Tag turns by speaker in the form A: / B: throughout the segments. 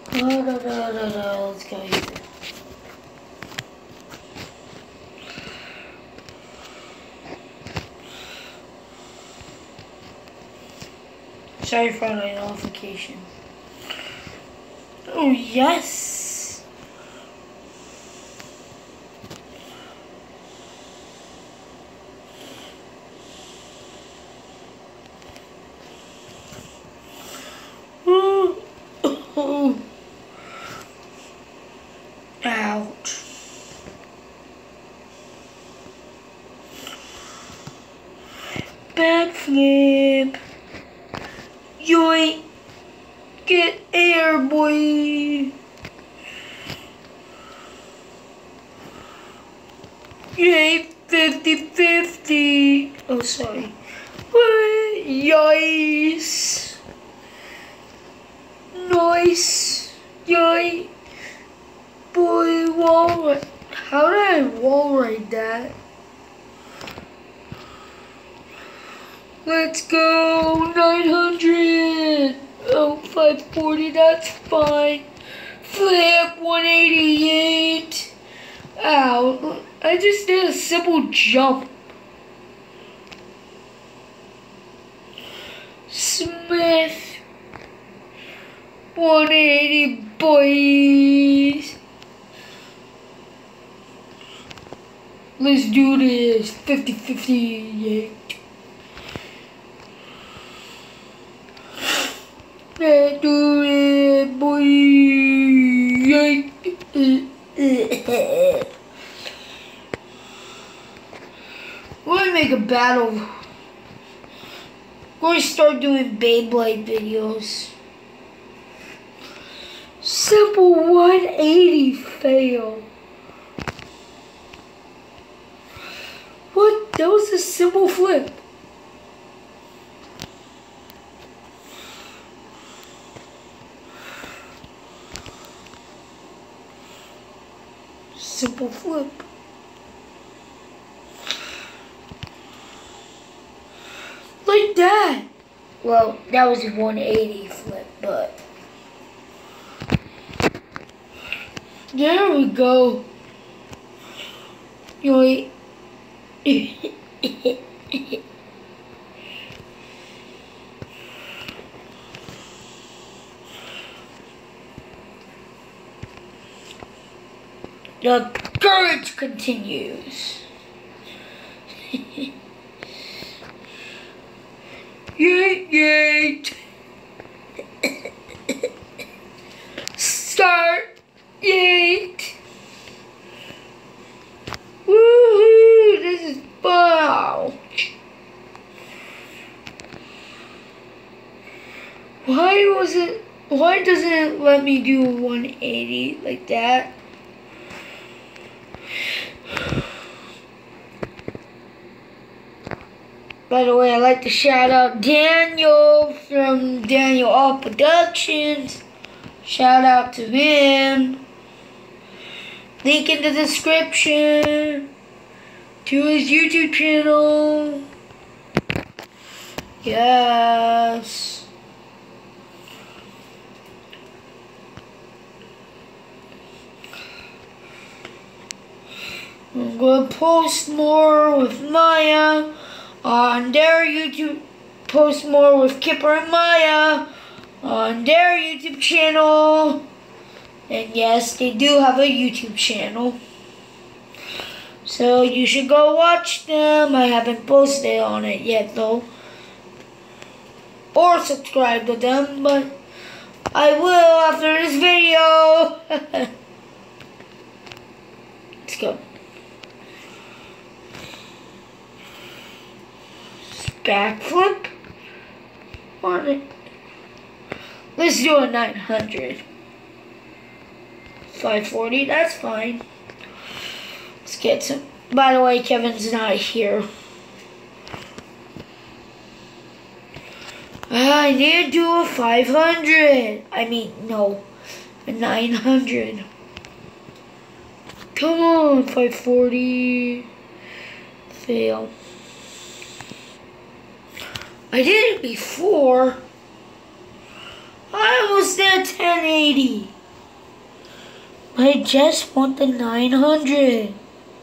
A: Let's go easy. Sorry for the notification. Oh, yes. Oh. Ouch. Backflip. Yoink. Get air, boy. Yay, 50-50. Oh, sorry. Yikes. Nice. Yay. Boy, wall ride. How did I wall ride that? Let's go. 900. Oh, 540. That's fine. Flip 188. Ow. I just did a simple jump. Smith. 180, boys. Let's do this. 50-50. Let's do it, boy. We're gonna make a battle. We're gonna start doing Beyblade videos. Simple 180 fail. What? That was a simple flip. Simple flip. Like that. Well, that was a 180 flip, but there we go. Yoink. The courage continues. Yeet. Start. Yeet. Woohoo! This is fun. Why doesn't it let me do 180 like that? By the way, I'd like to shout out Daniel from Daniel All Productions. Shout out to him. Link in the description to his YouTube channel. Yes. I'm going to post more with Maya on their YouTube. Post more with Kipper and Maya on their YouTube channel. And yes, they do have a YouTube channel. So you should go watch them. I haven't posted on it yet though. Or subscribe to them, but I will after this video. Let's go. Backflip on it. Let's do a 900. 540, that's fine. Let's get some. By the way, Kevin's not here. I need to do a 500. I mean, no, a 900. Come on, 540. Fail. I did it before. I almost did 1080. I just want the 900.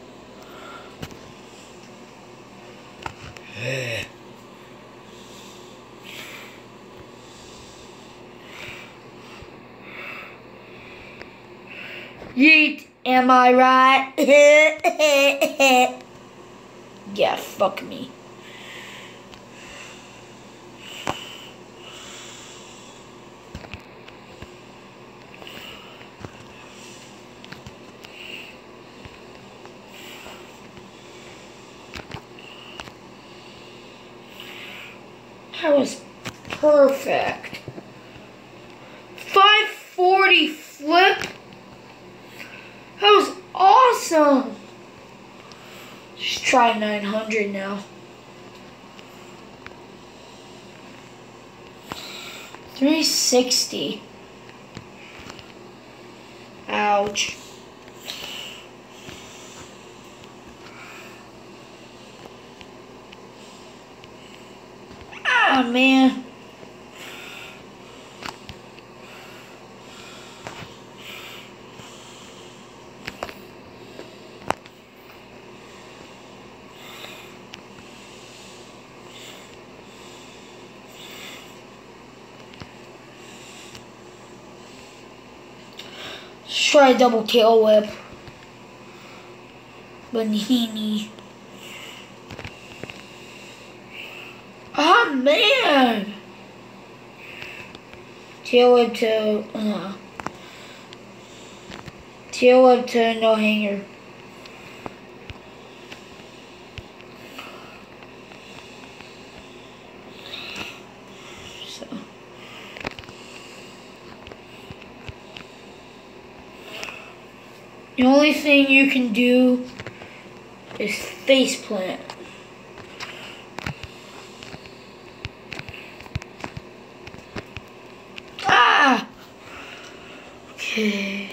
A: Yeet, am I right? Yeah, fuck me. That was perfect. 540 flip. That was awesome. Just try 900 now. 360. Ouch. Ah, man. Let's try a double tail whip. Banini. Ah, man. Tail whip to no hanger. So the only thing you can do is face plant. Ah! Okay.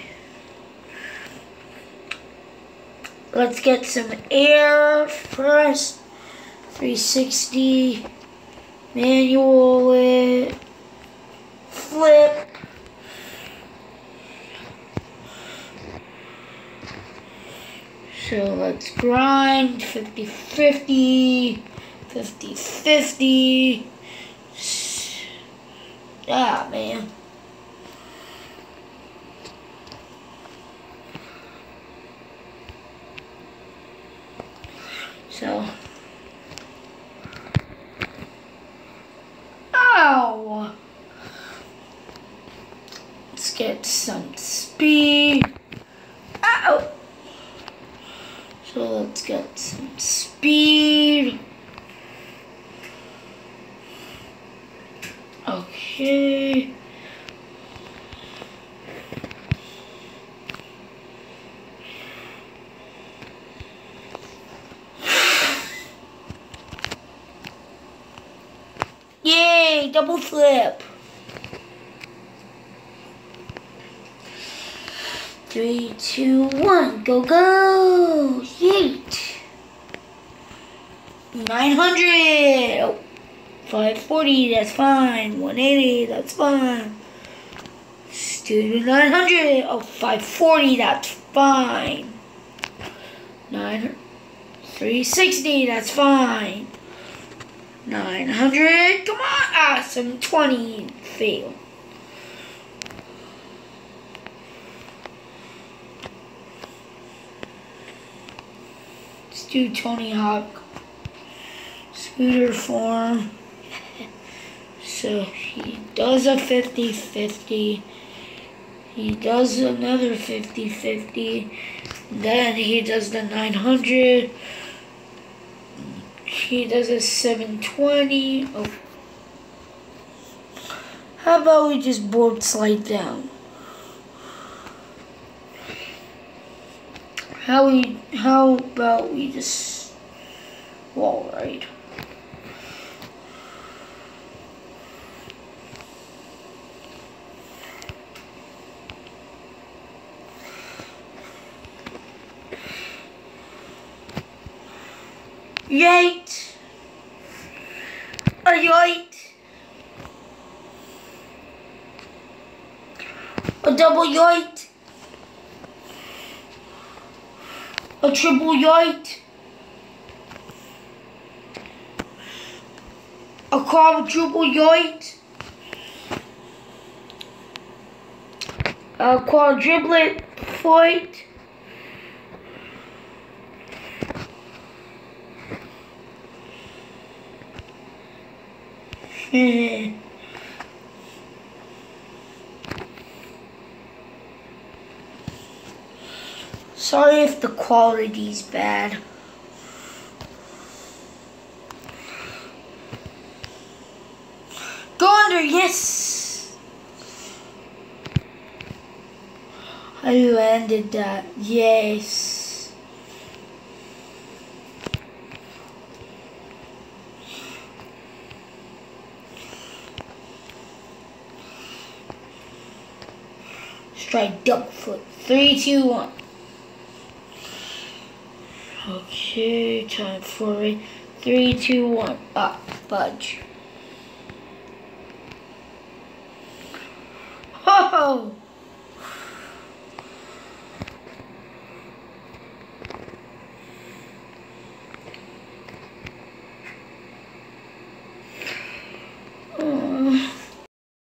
A: Let's get some air first. 360. Manual it. Flip. So let's grind 50-50, 50-50. Ah, man. So, ow! Let's get some speed. Ow! So let's get some speed. Okay. Yay, double flip. 3, 2, 1, go, go! Yeet! 900! Oh, 540, that's fine. 180, that's fine. Let's do 900. Oh, 540, that's fine. 360, that's fine. 900, come on! Ah, 720, fail. Let's do Tony Hawk scooter form. So he does a 50-50. He does another 50-50. Then he does the 900. He does a 720. Oh. How about we just board slide down? How about we just wall ride? Yeet! A yeet! A double yeet! A triple yoit. A quadruple yoit. A quadruplet foit. Sorry if the quality's bad. Go under, yes! I landed that, yes. Let's try double foot. 3, 2, 1. Okay, time for it. 3, 2, 1. Ah, fudge. Ho ho!